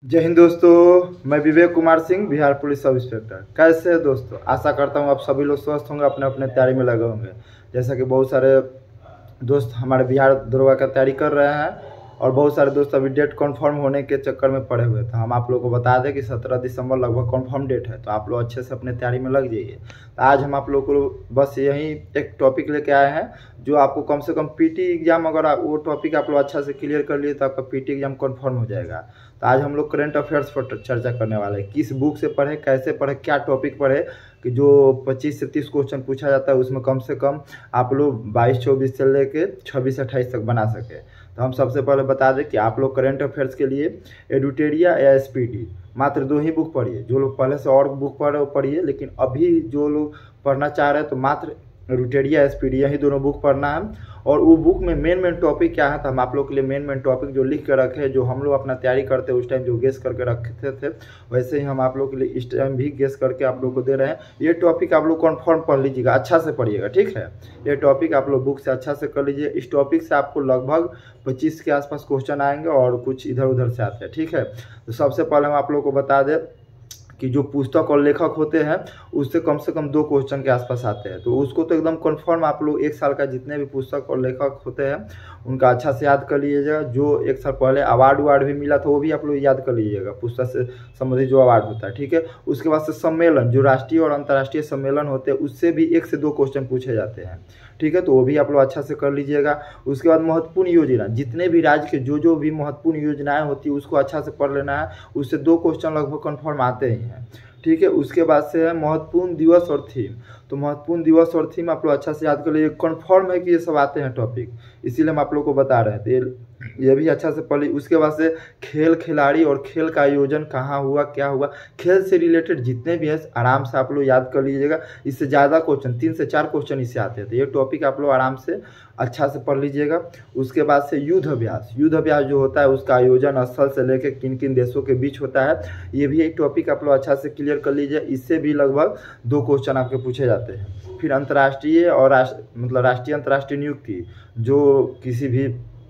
जय हिंद दोस्तों, मैं Vivek Kumar Singh, Bihar police sub inspector. कैसे हैं दोस्तों? आशा करता हूँ आप सभी लोग स्वस्थ होंगे, अपने अपने तैयारी में लगे होंगे। जैसा कि बहुत सारे दोस्त हमारे बिहार दरोगा का तैयारी कर रहे हैं और बहुत सारे दोस्त अभी डेट कंफर्म होने के चक्कर में पड़े हुए थे। हम आप लोगों को बता दें कि 17 दिसंबर लगभग कंफर्म डेट है, तो आप लोग अच्छे से अपने तैयारी में लग जाइए। तो आज हम आप लोग को बस यही एक टॉपिक लेके आए हैं जो आपको कम से कम पीटी एग्जाम, अगर वो टॉपिक आप लोग अच्छा से क्लियर कर लिए तो आपका पीटी एग्जाम कंफर्म हो जाएगा। तो आज हम लोग करंट अफेयर्स पर चर्चा करने वाले हैं, किस बुक से पढ़े, कैसे पढ़े, क्या टॉपिक पढ़े कि जो 25 से 30 क्वेश्चन पूछा जाता है उसमें कम से कम आप लोग 22-24 से लेके 26-28 तक बना सके। तो हम सबसे पहले बता दें कि आप लोग करंट अफेयर्स के लिए एडुटेरिया या एसपीडी मात्र 2 ही बुक पढ़िए। जो लोग पहले से और बुक पढ़ रहे हो पढ़िए, लेकिन अभी जो लोग पढ़ना चाह रहे हैं तो मात्र एडुटेरिया एसपीडी यही दोनों बुक पढ़ना है। और वो बुक में मेन टॉपिक क्या है, तो हम आप लोग के लिए मेन टॉपिक जो लिख कर रखे हैं, जो हम लोग अपना तैयारी करते हैं उस टाइम जो गेस करके रखते थे, वैसे ही हम आप लोग के लिए इस टाइम भी गेस करके आप लोग को दे रहे हैं। ये टॉपिक आप लोग कन्फर्म पढ़ लीजिएगा, अच्छा से पढ़िएगा, ठीक है। ये टॉपिक आप लोग बुक से अच्छा से कर लीजिए। इस टॉपिक से आपको लगभग 25 के आसपास क्वेश्चन आएंगे और कुछ इधर उधर से आते हैं, ठीक है। तो सबसे पहले हम आप लोग को बता दें कि जो पुस्तक और लेखक होते हैं उससे कम से कम 2 क्वेश्चन के आसपास आते हैं, तो उसको तो एकदम कंफर्म आप लोग 1 साल का जितने भी पुस्तक और लेखक होते हैं उनका अच्छा से याद कर लीजिएगा। जो 1 साल पहले अवार्ड भी मिला था वो भी आप लोग याद कर लीजिएगा, पुस्तक से संबंधित जो अवार्ड होता है, ठीक है। उसके बाद से सम्मेलन, जो राष्ट्रीय और अंतर्राष्ट्रीय सम्मेलन होते हैं उससे भी 1 से 2 क्वेश्चन पूछे जाते हैं, ठीक है। तो वो भी आप लोग अच्छा से कर लीजिएगा। उसके बाद महत्वपूर्ण योजना, जितने भी राज्य के जो भी महत्वपूर्ण योजनाएं होती है उसको अच्छा से पढ़ लेना है, उससे 2 क्वेश्चन लगभग कंफर्म आते ही हैं, ठीक है। उसके बाद से है महत्वपूर्ण दिवस और थीम। तो महत्वपूर्ण दिवस और थीम आप लोग अच्छा से याद कर लीजिए, कन्फर्म है कि ये सब आते हैं टॉपिक, इसीलिए हम आप लोग को बता रहे हैं। तो ये भी अच्छा से पढ़ लीजिए। उसके बाद से खेल खिलाड़ी और खेल का आयोजन कहाँ हुआ, क्या हुआ, खेल से रिलेटेड जितने भी है आराम से आप लोग याद कर लीजिएगा। इससे ज़्यादा क्वेश्चन 3 से 4 क्वेश्चन इससे आते हैं, तो ये टॉपिक आप लोग आराम से अच्छा से पढ़ लीजिएगा। उसके बाद से युद्ध अभ्यास जो होता है उसका आयोजन स्थल से लेकर किन किन देशों के बीच होता है, ये भी एक टॉपिक आप लोग अच्छा से क्लियर कर लीजिए। इससे भी लगभग 2 क्वेश्चन आपके पूछे जाते हैं। फिर अंतर्राष्ट्रीय और राष्ट्रीय अंतर्राष्ट्रीय नियुक्ति, जो किसी भी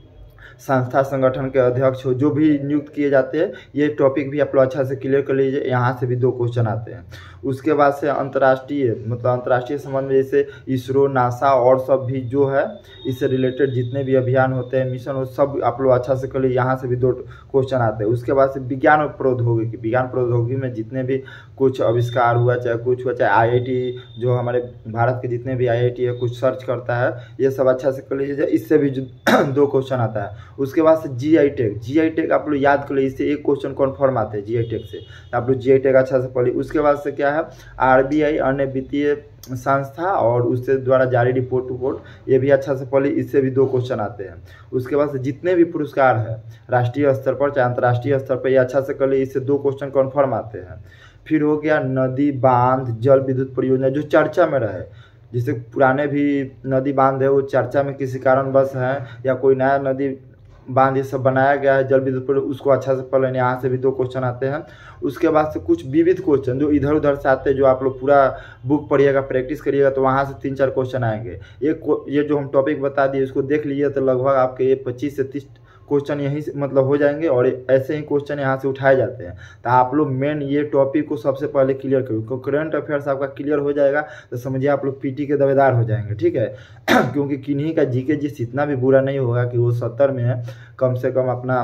संस्था संगठन के अध्यक्ष हो जो भी नियुक्त किए जाते हैं, ये टॉपिक भी आप लोग अच्छा से क्लियर कर लीजिए, यहाँ से भी 2 क्वेश्चन आते हैं। उसके बाद से अंतर्राष्ट्रीय संबंध में जैसे इसरो, नासा और सब भी जो है इससे रिलेटेड जितने भी अभियान होते हैं, मिशन हो, सब आप लोग अच्छा से कर लीजिए, यहाँ से भी 2 क्वेश्चन आते हैं। उसके बाद से विज्ञान और प्रौद्योगिकी में जितने भी कुछ आविष्कार हुआ, चाहे कुछ हुआ, चाहे आईआईटी जो हमारे भारत के जितने भी आईआईटी है कुछ सर्च करता है, ये सब अच्छा से कर लीजिए, इससे भी 2 क्वेश्चन आता है। उसके बाद से जीआई टेक आप लोग याद कर लीजिए, इससे 1 क्वेश्चन कन्फर्म आते हैं जीआई टेक से, आप लोग जीआई टेक अच्छा से पढ़िए। उसके बाद से क्या है, आरबीआई अन्य वित्तीय संस्था और उससे द्वारा जारी रिपोर्ट, ये भी अच्छा से पढ़िए, इससे भी 2 क्वेश्चन आते हैं। उसके बाद से जितने भी पुरस्कार है राष्ट्रीय स्तर पर चाहे अंतर्राष्ट्रीय स्तर पर, ये अच्छा से कर लीजिए, इससे 2 क्वेश्चन कन्फर्म आते हैं। फिर हो गया नदी बांध जल विद्युत परियोजना जो चर्चा में रहे, जैसे पुराने भी नदी बांध है वो चर्चा में किसी कारणवश है, या कोई नया नदी बांध ये सब बनाया गया है जल विद्युत पर, उसको अच्छा से पढ़ लेंगे, यहाँ से भी 2 क्वेश्चन आते हैं। उसके बाद से कुछ विविध क्वेश्चन जो इधर उधर से आते हैं, जो आप लोग पूरा बुक पढ़िएगा, प्रैक्टिस करिएगा, तो वहाँ से 3-4 क्वेश्चन आएंगे। ये जो हम टॉपिक बता दिए इसको देख लीजिए, तो लगभग आपके ये 25 से 30 क्वेश्चन यहीं से मतलब हो जाएंगे, और ऐसे ही क्वेश्चन यहाँ से उठाए जाते हैं। तो आप लोग मेन ये टॉपिक को सबसे पहले क्लियर करो, करंट अफेयर्स आपका क्लियर हो जाएगा तो समझिए आप लोग पीटी के दावेदार हो जाएंगे, ठीक है। क्योंकि किन्हीं का जीके जिस इतना भी बुरा नहीं होगा कि वो 70 में है, कम से कम अपना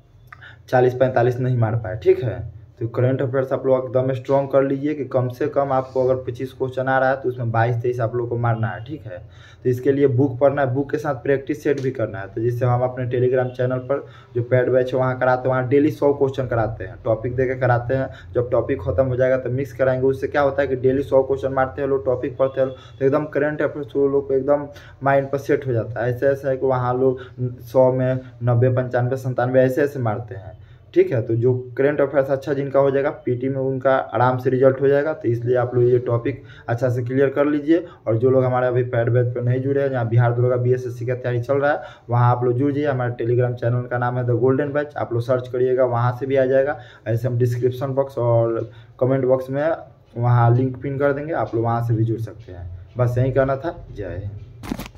40-45 नहीं मार पाए, ठीक है। तो करंट अफेयर्स आप लोग एकदम स्ट्रॉन्ग कर लीजिए कि कम से कम आपको अगर 25 क्वेश्चन आ रहा है तो उसमें 22-23 आप लोग को मारना है, ठीक है। तो इसके लिए बुक पढ़ना है, बुक के साथ प्रैक्टिस सेट भी करना है। तो जिससे हम अपने टेलीग्राम चैनल पर जो पेड बैच है वहाँ कराते हैं, वहाँ डेली 100 क्वेश्चन कराते हैं, टॉपिक दे के कराते हैं। जब टॉपिक खत्म हो जाएगा तो मिक्स कराएंगे, उससे क्या होता है कि डेली 100 क्वेश्चन मारते हैं लोग, टॉपिक पढ़ते हैं तो एकदम करंट अफेयर्स वो लोग को एकदम माइंड पर सेट हो जाता है। ऐसे है कि वहाँ लोग 100 में 90, 95, 97 ऐसे मारते हैं, ठीक है। तो जो करंट अफेयर्स अच्छा जिनका हो जाएगा पीटी में उनका आराम से रिजल्ट हो जाएगा। तो इसलिए आप लोग ये टॉपिक अच्छा से क्लियर कर लीजिए। और जो लोग हमारे अभी पेड बैच पर नहीं जुड़े हैं, जहाँ बिहार दरोगा बीएसएससी का तैयारी चल रहा है, वहाँ आप लोग जुड़ जाइए। हमारे टेलीग्राम चैनल का नाम है द गोल्डन बैच, आप लोग सर्च करिएगा, वहाँ से भी आ जाएगा। ऐसे हम डिस्क्रिप्शन बॉक्स और कमेंट बॉक्स में वहाँ लिंक पिन कर देंगे, आप लोग वहाँ से भी जुड़ सकते हैं। बस यही कहना था। जय हिंद।